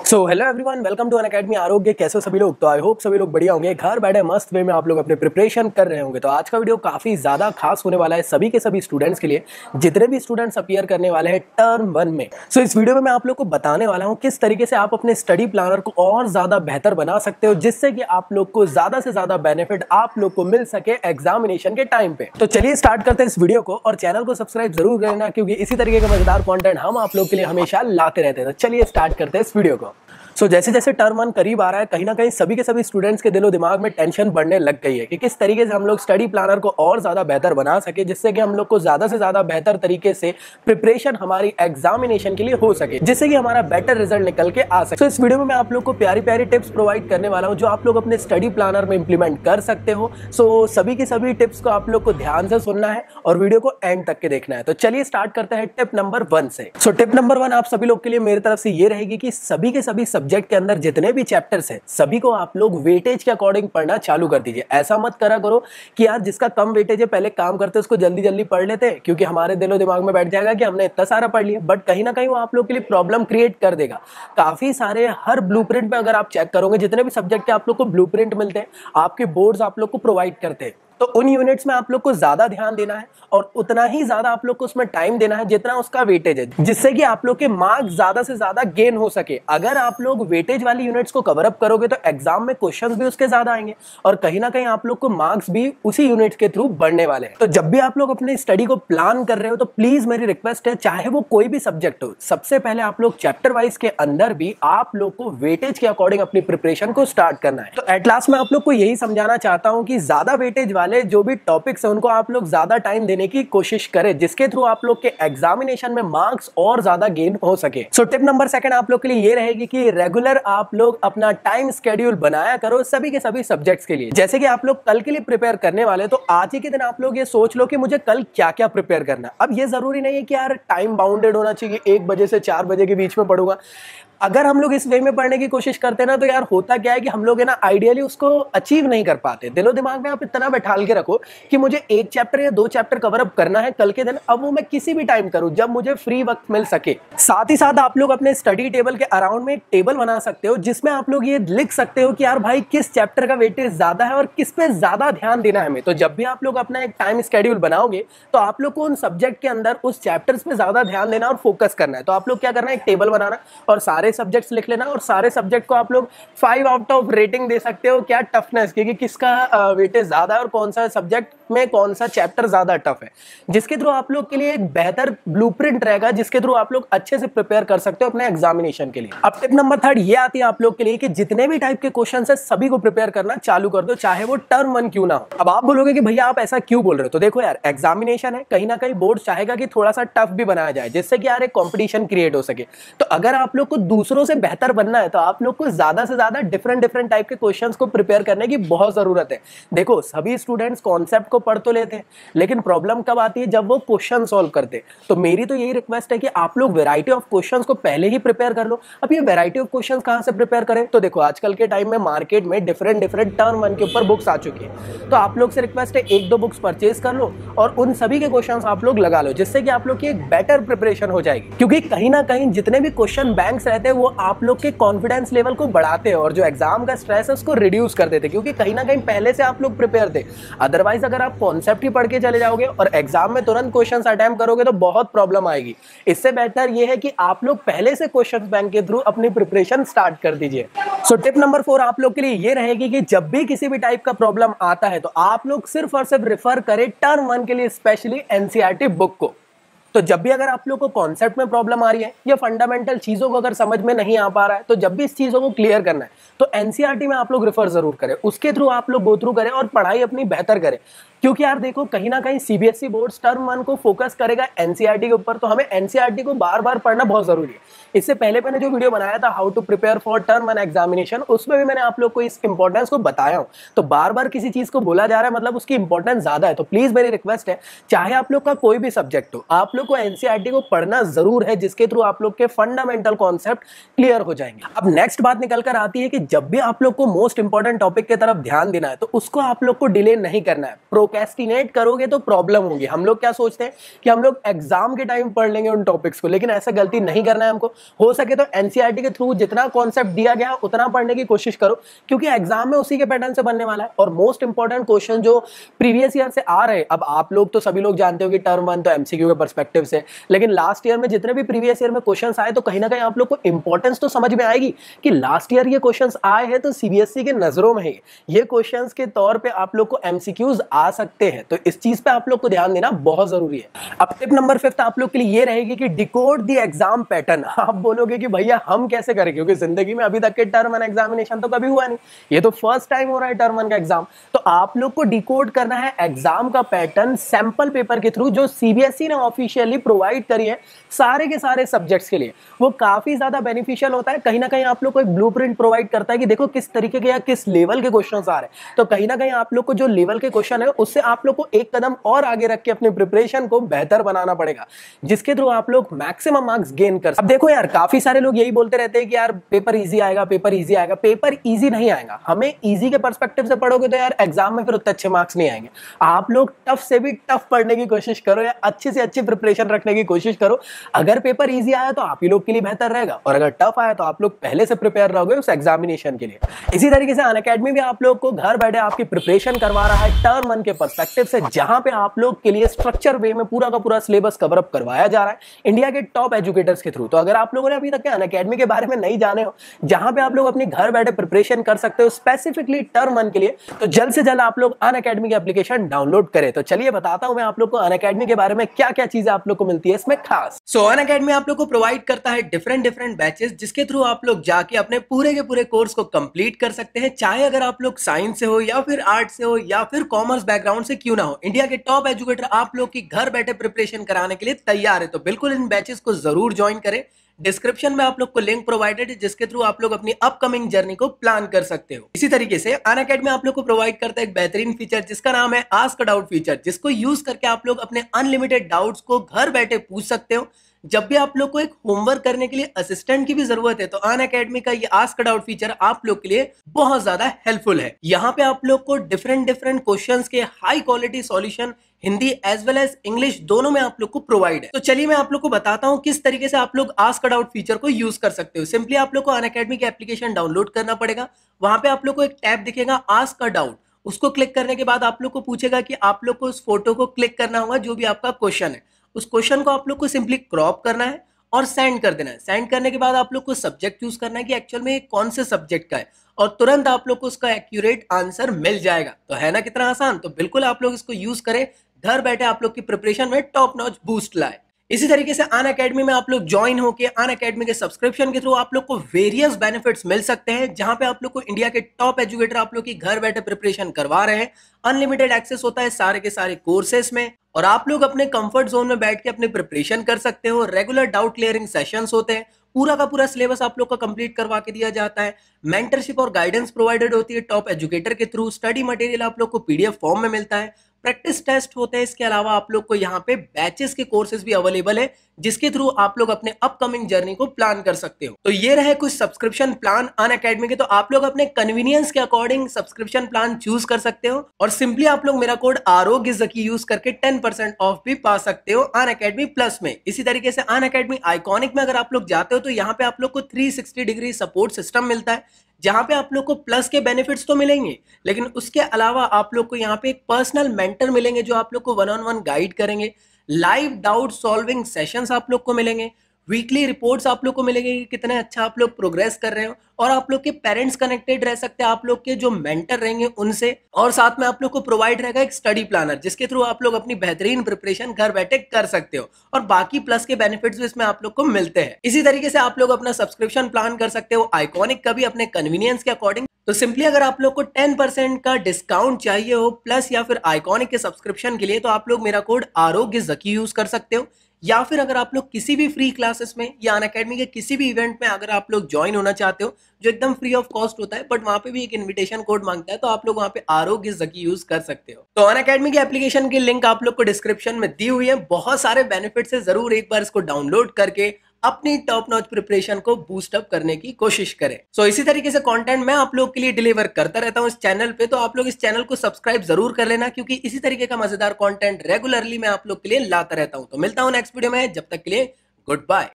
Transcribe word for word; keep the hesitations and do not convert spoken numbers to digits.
So hello everyone, welcome to Unacademy Arogya. कैसे हो सभी लोग? तो आई होप सभी लोग बढ़िया होंगे, घर बैठे मस्त वे में आप लोग अपने प्रिपरेशन कर रहे होंगे। तो आज का वीडियो काफ़ी ज़्यादा खास होने वाला है सभी के सभी स्टूडेंट्स के लिए, जितने भी स्टूडेंट्स अपीयर करने वाले हैं टर्म वन में। सो so, इस वीडियो में मैं आप लोग को बताने वाला हूँ किस तरीके से आप अपने स्टडी प्लानर को और ज़्यादा बेहतर बना सकते हो, जिससे कि आप लोग को ज़्यादा से ज़्यादा बेनिफिट आप लोग को मिल सके एग्जामिनेशन के टाइम पे। तो चलिए स्टार्ट करते हैं इस वीडियो को, और चैनल को सब्सक्राइब जरूर करना, क्योंकि इसी तरीके का मजेदार कॉन्टेंट हम आप लोग के लिए हमेशा लाते रहते हैं। तो चलिए स्टार्ट करते हैं इस वीडियो को। सो so, जैसे जैसे टर्म वन करीब आ रहा है, कहीं ना कहीं सभी के सभी स्टूडेंट्स के दिलो दिमाग में टेंशन बढ़ने लग गई है कि किस तरीके से हम लोग स्टडी प्लानर को और ज़्यादा बेहतर बना सके, जिससे कि हम लोग को ज़्यादा से ज़्यादा बेहतर तरीके से प्रिपरेशन हमारी एग्जामिनेशन के लिए हो सके, जिससे कि हमारा बेटर रिजल्ट निकल के आ सके। तो so, इस वीडियो में मैं आप लोग को प्यारी प्यारी टिप्स प्रोवाइड करने वाला हूँ, जो आप लोग अपने स्टडी प्लानर में इंप्लीमेंट कर सकते हो। सो so, सभी की सभी टिप्स को आप लोग को ध्यान से सुनना है और वीडियो को एंड तक के देखना है। तो चलिए स्टार्ट करते हैं टिप नंबर वन से। So so, tip number one आप सभी लोग के लिए मेरी तरफ से ये रहेगी कि सभी के सभी सब्जेक्ट के अंदर जितने भी चैप्टर्स हैं, सभी को आप लोग वेटेज के अकॉर्डिंग पढ़ना चालू कर दीजिए। ऐसा मत करा करो कि यार जिसका कम वेटेज है पहले काम करते उसको जल्दी जल्दी पढ़ लेते हैं, क्योंकि हमारे दिलो दिमाग में बैठ जाएगा कि हमने इतना सारा पढ़ लिया, बट कहीं ना कहीं वो आप लोग के लिए प्रॉब्लम क्रिएट कर देगा। काफी सारे हर ब्लूप्रिंट में अगर आप चेक करोगे, जितने भी सब्जेक्ट के आप लोग को ब्लूप्रिंट मिलते हैं, आपके बोर्ड्स आप लोग को प्रोवाइड करते हैं, तो उन यूनिट्स में आप लोग को ज्यादा ध्यान देना है और उतना ही ज्यादा आप लोग को उसमें टाइम देना है जितना उसका वेटेज है, जिससे कि आप लोग के मार्क्स ज्यादा से ज्यादा गेन हो सके। अगर आप लोग वेटेज वाली यूनिट्स को कवर अप करोगे तो एग्जाम में क्वेश्चंस भी उसके ज्यादा आएंगे और कहीं ना कहीं आप लोग को मार्क्स भी उसी यूनिट्स के थ्रू बढ़ने वाले हैं। तो जब भी आप लोग अपने स्टडी को प्लान कर रहे हो, तो प्लीज मेरी रिक्वेस्ट है, चाहे वो कोई भी सब्जेक्ट हो, सबसे पहले आप लोग चैप्टर वाइज के अंदर भी आप लोग को वेटेज के अकॉर्डिंग अपनी प्रिपरेशन को स्टार्ट करना है। तो एट लास्ट मैं आप लोग को यही समझाना चाहता हूं कि ज्यादा वेटेज वाले जो भी टॉपिक्स है उनको आप लोग ज्यादा टाइम देने की कोशिश करें, जिसके थ्रू आप लोग के एग्जामिनेशन में मार्क्स और ज्यादा गेन हो सके। सो टिप नंबर सेकंड आप लोग के लिए ये रहेगी कि रेगुलर आप लोग अपना टाइम स्केड्यूल बनाया करो सभी के सभी सब्जेक्ट्स के लिए। जैसे कि आप लोग कल के लिए प्रिपेयर करने वाले, तो आज ही के दिन आप लोग ये सोच लो कि मुझे कल क्या क्या प्रिपेयर करना है। अब ये जरूरी नहीं है कि यार टाइम बाउंडेड होना चाहिए, एक बजे से चार बजे के बीच में पढ़ूंगा। अगर हम लोग इस वे में पढ़ने की कोशिश करते हैं ना, तो यार होता क्या है कि हम लोग है ना आइडियली उसको अचीव नहीं कर पाते। दिलो दिमाग में आप इतना बैठाल के रखो कि मुझे एक चैप्टर या दो चैप्टर कवर अप करना है कल के दिन, अब वो मैं किसी भी टाइम करूं जब मुझे फ्री वक्त मिल सके। साथ ही साथ आप लोग अपने स्टडी टेबल के अराउंड में एक टेबल बना सकते हो, जिसमें आप लोग ये लिख सकते हो कि यार भाई किस चैप्टर का वेटेज ज्यादा है और किस पे ज्यादा ध्यान देना है हमें। तो जब भी आप लोग अपना एक टाइम स्केड्यूल बनाओगे, तो आप लोग को उन सब्जेक्ट के अंदर उस चैप्टर्स पे ज्यादा ध्यान देना और फोकस करना है। तो आप लोग क्या करना है, एक टेबल बनाना और सारे सब्जेक्ट्स लिख लेना, और सारे सब्जेक्ट को आप लोग फाइव आउट ऑफ रेटिंग दे सकते हो क्या टफनेस की, कि किसका वेटेज ज्यादा है और कौन सा सब्जेक्ट में कौन सा चैप्टर ज्यादा टफ है, जिसके थ्रू आप लोग के लिए एक बेहतर ब्लूप्रिंट रहेगा, जिसके थ्रू आप लोग अच्छे से प्रिपेयर कर सकते हो अपने एग्जामिनेशन के लिए। अब टिप नंबर थर्ड ये आती है आप लोग के लिए कि जितने भी टाइप के क्वेश्चन है सभी को प्रिपेयर करना चालू कर दो, चाहे वो टर्म वन क्यों ना हो। अब आप बोलोगे कि भैया आप ऐसा क्यों बोल रहे हो? तो देखो यार, एग्जामिनेशन है, कहीं ना कहीं बोर्ड चाहेगा कि थोड़ा सा टफ भी बनाया जाए, जिससे कि यार एक कॉम्पिटिशन क्रिएट हो सके। तो अगर आप लोग को दूसरों से बेहतर बनना है, तो आप लोग को ज्यादा से ज्यादा डिफरेंट डिफरेंट टाइप के क्वेश्चंस को प्रिपेयर करने की बहुत जरूरत है। देखो सभी स्टूडेंट्स कॉन्सेप्ट को पढ़ तो लेते हैं, लेकिन प्रॉब्लम कब आती है, जब वो क्वेश्चन सॉल्व करते हैं। तो मेरी तो यही रिक्वेस्ट है कि आप लोग वैरायटी ऑफ क्वेश्चंस को पहले ही प्रिपेयर कर लो। अब ये वैरायटी ऑफ क्वेश्चंस कहां से प्रिपेयर करें? तो देखो आजकल के टाइम में मार्केट में डिफरेंट डिफरेंट टर्म वन के ऊपर बुक्स आ चुकी है, तो आप लोग से रिक्वेस्ट है एक दो बुक्स परचेज कर लो और उन सभी के क्वेश्चन आप लोग लगा लो, जिससे कि आप लोग की एक बेटर प्रिपरेशन हो जाएगी। क्योंकि कहीं ना कहीं जितने भी क्वेश्चन बैंक्स रहते हैं, वो आप लोग के कॉन्फिडेंस लेवल को बढ़ाते हैं और जो एग्जाम का स्ट्रेस है उसको रिड्यूस कर देते, क्योंकि कहीं ना कहीं पहले से आप लोग प्रिपेयर थे। अदरवाइज अगर आप कॉन्सेप्ट ही पढ़ के चले जाओगे और एग्जाम में तुरंत क्वेश्चंस अटेम्प्ट करोगे, तो बहुत प्रॉब्लम आएगी। इससे बेहतर ये है कि आप लोग पहले से क्वेश्चंस बैंक के थ्रू अपनी प्रिपरेशन स्टार्ट कर दीजिए। सो टिप नंबर फोर आप लोग के लिए ये रहेगी कि जब भी किसी भी टाइप का प्रॉब्लम आता है, तो आप लोग सिर्फ और सिर्फ रेफर करें टर्म वन के लिए स्पेशली एनसीईआरटी बुक को। तो जब भी अगर आप लोग को कॉन्सेप्ट में प्रॉब्लम आ रही है या फंडामेंटल चीजों को अगर समझ में नहीं आ पा रहा है, तो जब भी इस चीजों को क्लियर करना है, तो एनसीईआरटी में आप लोग रेफर जरूर करें, उसके थ्रू आप लोग गो थ्रू करें और पढ़ाई अपनी बेहतर करें। क्योंकि यार देखो कहीं ना कहीं सीबीएसई बोर्ड टर्म वन को फोकस करेगा एनसीईआरटी के ऊपर, तो हमें एनसीईआरटी को बार बार पढ़ना बहुत जरूरी है। इससे पहले मैंने जो वीडियो बनाया था how to prepare for term one examination, उसमें भी मैंने आप लोग को इस इंपॉर्टेंस को बताया हूं। तो बार बार किसी चीज को बोला जा रहा है, मतलब उसकी इंपॉर्टेंस ज्यादा है। तो प्लीज मेरी रिक्वेस्ट है, चाहे आप लोग का कोई भी सब्जेक्ट हो, आप लोग लोग को एनसीईआरटी को पढ़ना जरूर है, जिसके थ्रू आप लोग के फंडामेंटल कॉन्सेप्ट क्लियर हो जाएंगे। अब नेक्स्ट बात निकल कर आती है कि जब भी आप लोग को मोस्ट इंपॉर्टेंट टॉपिक की तरफ ध्यान देना है तो उसको आप लोग को डिले नहीं करना है। प्रोक्रेस्टिनेट करोगे तो प्रॉब्लम होगी। हम लोग क्या सोचते हैं कि हम लोग एग्जाम के टाइम पढ़ लेंगे उन टॉपिक्स को, लेकिन ऐसा गलती नहीं करना है हमको। हो सके तो एनसीईआरटी के थ्रू जितना कॉन्सेप्ट दिया गया उतना पढ़ने की कोशिश करो, क्योंकि एग्जाम में उसी के पैटर्न से बनने वाला है। और मोस्ट इंपॉर्टेंट क्वेश्चन जो प्रीवियस ईयर से आ रहे हैं, अब आप लोग तो सभी लोग जानते हो कि टर्म वन तो एमसीक्यू के पर्सपेक्टिव से, लेकिन लास्ट ईयर में जितने भी प्रीवियस ईयर में क्वेश्चंस आए तो कहीं ना कहीं आप लोग को इंपॉर्टेंस तो समझ में आएगी कि लास्ट ईयर ये क्वेश्चंस आए हैं तो सीबीएसई के नजरों में ही ये क्वेश्चंस के तौर पे आप लोग को एमसीक्यूज आ सकते हैं। तो इस चीज पे आप लोग को ध्यान देना बहुत जरूरी है। अब टिप नंबर फिफ्थ आप लोग के लिए ये रहेगी कि डिकोड द एग्जाम पैटर्न। आप बोलोगे कि भैया हम कैसे करें, क्योंकि जिंदगी में अभी तक के टर्म वन एग्जामिनेशन तो कभी हुआ नहीं, ये तो फर्स्ट टाइम हो रहा है टर्म वन का एग्जाम। तो आप लोग को डिकोड करना है एग्जाम का पैटर्न सैंपल पेपर के थ्रू जो सीबीएसई ने ऑफिशियली प्रोवाइड करी है सारे के सारे सब्जेक्ट्स के लिए। वो काफी ज्यादा बेनिफिशियल होता है। कहीं ना कहीं आप लोग को एक ब्लूप्रिंट प्रोवाइड करता है कि देखो किस तरीके के या किस लेवल के क्वेश्चंस आ रहे हैं। तो कहीं ना कहीं आप लोग को जो लेवल के क्वेश्चन है उससे आप लोग को एक कदम और आगे रख के अपनी प्रिपरेशन को बेहतर बनाना पड़ेगा, जिसके थ्रू आप लोग मैक्सिमम मार्क्स गेन कर। अब देखो यार, काफी सारे लोग यही बोलते रहते हैं कि यार पेपर इजी आएगा, पेपर इजी आएगा। पेपर इजी नहीं आएगा। हमें इजी के पर्सपेक्टिव से पढ़ोगे तो यार एग्जाम में फिर उतने अच्छे मार्क्स नहीं आएंगे। आप लोग टफ से भी टफ पढ़ने की कोशिश करो या अच्छी से अच्छी प्रिपरेशन रखने की कोशिश करो। अगर पेपर इजी आया तो आप ही लोग के लिए बेहतर रहेगा, और अगर टफ आया तो आप लोग पहले से प्रिपेयर रहोगे उस एग्जामिनेशन के लिए। इसी तरीके से अनअकैडमी भी आप लोग को घर बैठे आपकी प्रिपरेशन करवा रहा है टर्म वन के पर्सपेक्टिव से, जहां पे आप लोग के लिए स्ट्रक्चर वे में पूरा का पूरा सिलेबस कवर अप करवाया जा रहा है इंडिया के टॉप एजुकेटर्स के थ्रू। तो अगर आप लोगों ने अभी तक के अनअकैडमी के बारे में नहीं जाने हो, जहां पे आप लोग अपनी घर बैठे प्रिपरेशन कर सकते हो स्पेसिफिकली टर्म वन के लिए, तो जल्द से जल्द आप लोग अनअकैडमी की एप्लीकेशन डाउनलोड करें। तो चलिए बताता हूं मैं आप लोग को अनअकैडमी के बारे में क्या क्या चीजें आप लोग को मिलती है इसमें खास। सो अनअकैडमी आप लोग को प्रोवाइड करता है डिफरेंट डिफरेंट बैचेस, जिसके थ्रू आप लोग जाके अपने पूरे के पूरे कोर्स को कंप्लीट कर सकते हैं। चाहे अगर आप लोग साइंस से हो या फिर आर्ट से हो या फिर कॉमर्स बैकग्राउंड से क्यों ना हो, इंडिया के टॉप एजुकेटर आप लोग की घर बैठे प्रिपरेशन कराने के लिए तैयार है। तो बिल्कुल इन बैचेस को जरूर ज्वाइन करें। डिस्क्रिप्शन में आप लोग को लिंक प्रोवाइडेड है, जिसके थ्रू आप लोग अपनी अपकमिंग जर्नी को प्लान कर सकते हो। इसी तरीके से अनअकैडमी आप लोग को प्रोवाइड करता है एक बेहतरीन फीचर जिसका नाम है आस्क अ डाउट फीचर, जिसको यूज करके आप लोग अपने अनलिमिटेड डाउट्स को घर बैठे पूछ सकते हो। जब भी आप लोग को एक होमवर्क करने के लिए असिस्टेंट की भी जरूरत है तो अनअकैडमी का ये आस्क अ डाउट फीचर आप लोग के लिए बहुत ज्यादा हेल्पफुल है। यहाँ पे आप लोग को डिफरेंट डिफरेंट क्वेश्चंस के high quality solution Hindi as well as English दोनों में आप लोग को प्रोवाइड है। तो चलिए मैं आप लोग को बताता हूँ किस तरीके से आप लोग आस्क अ डाउट फीचर को यूज कर सकते हो। सिंपली आप लोग को अनअकैडमी की एप्लीकेशन डाउनलोड करना पड़ेगा। वहां पे आप लोग को एक टैब दिखेगा आस्क अ डाउट, उसको क्लिक करने के बाद आप लोग को पूछेगा कि आप लोग को उस फोटो को क्लिक करना होगा जो भी आपका क्वेश्चन है। उस क्वेश्चन को आप लोग को सिंपली क्रॉप करना है और सेंड कर देना है। सेंड करने के बाद आप लोग को सब्जेक्ट चूज करना है कि एक्चुअल में कौन से सब्जेक्ट का है, और तुरंत आप लोग को उसका एक्यूरेट आंसर मिल जाएगा। तो है ना कितना आसान। तो बिल्कुल आप लोग इसको यूज करें, घर बैठे आप लोग की प्रिपरेशन में टॉप नॉच बूस्ट लाए। इसी तरीके से अनअकैडमी में आप लोग ज्वाइन होकर अनअकैडमी के सब्सक्रिप्शन के थ्रू आप लोग को वेरियस बेनिफिट्स मिल सकते हैं, जहां पे आप लोग को इंडिया के टॉप एजुकेटर आप लोग की घर बैठे प्रिपरेशन करवा रहे हैं। अनलिमिटेड एक्सेस होता है सारे के सारे कोर्सेस में, और आप लोग अपने कंफर्ट जोन में बैठ के अपनी प्रिपरेशन कर सकते हो। रेगुलर डाउट क्लियरिंग सेशंस होते हैं, पूरा का पूरा सिलेबस आप लोग का कंप्लीट करवा के दिया जाता है। मेंटरशिप और गाइडेंस प्रोवाइडेड होती है टॉप एजुकेटर के थ्रू। स्टडी मटेरियल आप लोग को पीडीएफ फॉर्म में मिलता है। प्रैक्टिस टेस्ट होते हैं। इसके अलावा आप लोग को यहाँ पे बैचेस के कोर्सेज भी अवेलेबल है, जिसके थ्रू आप लोग अपने अपकमिंग जर्नी को प्लान कर सकते हो। तो ये रहे कुछ सब्सक्रिप्शन प्लान अनअकैडमी के। तो आप लोग अपने कन्वीनियंस के अकॉर्डिंग सब्सक्रिप्शन प्लान चूज कर सकते हो, और सिंपली आप लोग मेरा कोड आरोग्य जकी यूज करके टेन परसेंट ऑफ भी पा सकते हो अनअकैडमी प्लस में। इसी तरीके से अनअकैडमी आइकॉनिक में अगर आप लोग जाते हो तो यहाँ पे आप लोग को three sixty degree support system मिलता है, जहां पे आप लोग को प्लस के बेनिफिट्स तो मिलेंगे, लेकिन उसके अलावा आप लोग को यहाँ पे एक पर्सनल मेंटर मिलेंगे जो आप लोग को वन ऑन वन गाइड करेंगे। लाइव डाउट सॉल्विंग सेशंस आप लोग को मिलेंगे। वीकली रिपोर्ट्स आप लोग को मिलेंगे कि कितने अच्छा आप लोग प्रोग्रेस कर रहे हो, और आप लोग के पेरेंट्स कनेक्टेड रह सकते हैं आप लोग के जो मेंटर रहेंगे उनसे। और साथ में आप लोग को प्रोवाइड रहेगा एक स्टडी प्लानर, जिसके थ्रू आप लोग अपनी बेहतरीन प्रिपरेशन घर बैठे कर सकते हो, और बाकी प्लस के बेनिफिट्स भी इसमें आप लोग को मिलते हैं। इसी तरीके से आप लोग अपना सब्सक्रिप्शन प्लान कर सकते हो आइकॉनिक का भी अपने कन्वीनियंस के अकॉर्डिंग। तो सिंपली अगर आप लोग को टेन परसेंट का डिस्काउंट चाहिए हो प्लस या फिर आइकॉनिक के सब्सक्रिप्शन के लिए, तो आप लोग मेरा कोड आरोग्य जकी यूज कर सकते हो। या फिर अगर आप लोग किसी भी फ्री क्लासेस में या अनअकैडमी के किसी भी इवेंट में अगर आप लोग ज्वाइन होना चाहते हो जो एकदम फ्री ऑफ कॉस्ट होता है, बट वहां पे भी एक इनविटेशन कोड मांगता है, तो आप लोग वहां पे आरोग्य जकी यूज कर सकते हो। तो अनअकैडमी की एप्लीकेशन की लिंक आप लोग को डिस्क्रिप्शन में दी हुई है। बहुत सारे बेनिफिट्स है, जरूर एक बार इसको डाउनलोड करके अपनी टॉप नॉच प्रिपरेशन को बूस्ट अप करने की कोशिश करें। सो so, इसी तरीके से कंटेंट मैं आप लोग के लिए डिलीवर करता रहता हूं इस चैनल पे, तो आप लोग इस चैनल को सब्सक्राइब जरूर कर लेना, क्योंकि इसी तरीके का मजेदार कंटेंट रेगुलरली मैं आप लोग के लिए लाता रहता हूं। तो मिलता हूं नेक्स्ट वीडियो में, जब तक के लिए गुड बाय।